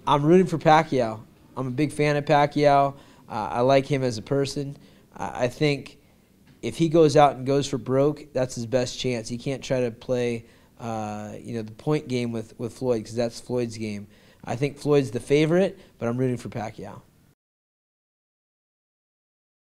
I'm rooting for Pacquiao. I'm a big fan of Pacquiao. I like him as a person. I think if he goes out and goes for broke, that's his best chance. He can't try to play the point game with Floyd, because that's Floyd's game. I think Floyd's the favorite, but I'm rooting for Pacquiao.